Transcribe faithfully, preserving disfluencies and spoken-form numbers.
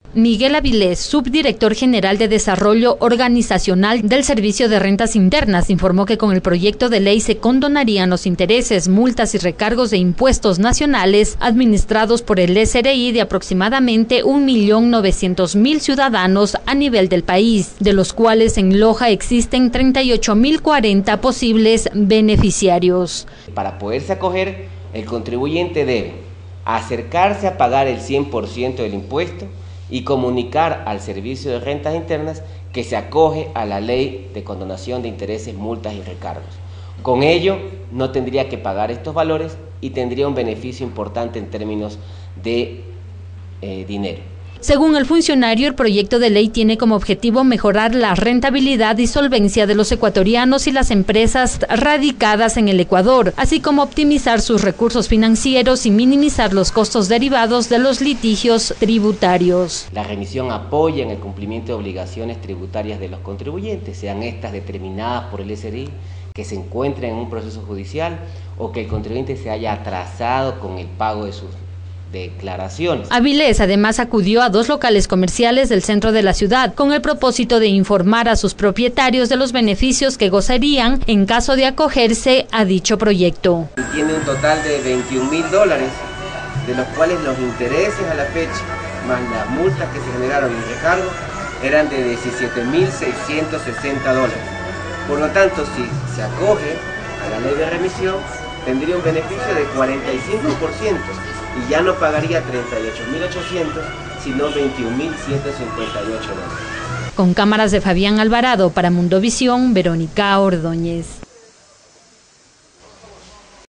Miguel Avilés, subdirector general de Desarrollo Organizacional del Servicio de Rentas Internas, informó que con el proyecto de ley se condonarían los intereses, multas y recargos de impuestos nacionales administrados por el S R I de aproximadamente un millón novecientos mil ciudadanos a nivel del país, de los cuales en Loja existen treinta y ocho mil cuarenta posibles beneficiarios. Para poderse acoger, el contribuyente debe acercarse a pagar el cien por ciento del impuesto y comunicar al Servicio de Rentas Internas que se acoge a la ley de condonación de intereses, multas y recargos. Con ello, no tendría que pagar estos valores y tendría un beneficio importante en términos de eh, dinero. Según el funcionario, el proyecto de ley tiene como objetivo mejorar la rentabilidad y solvencia de los ecuatorianos y las empresas radicadas en el Ecuador, así como optimizar sus recursos financieros y minimizar los costos derivados de los litigios tributarios. La remisión apoya en el cumplimiento de obligaciones tributarias de los contribuyentes, sean estas determinadas por el S R I, que se encuentren en un proceso judicial o que el contribuyente se haya atrasado con el pago de sus declaraciones. Avilés además acudió a dos locales comerciales del centro de la ciudad con el propósito de informar a sus propietarios de los beneficios que gozarían en caso de acogerse a dicho proyecto. Tiene un total de veintiún mil dólares, de los cuales los intereses a la fecha, más las multas que se generaron en recargo, eran de diecisiete mil seiscientos sesenta dólares. Por lo tanto, si se acoge a la ley de remisión, tendría un beneficio de cuarenta y cinco por ciento. Y ya no pagaría treinta y ocho mil ochocientos, sino veintiún mil ciento cincuenta y ocho dólares. Con cámaras de Fabián Alvarado para Mundovisión, Verónica Ordóñez.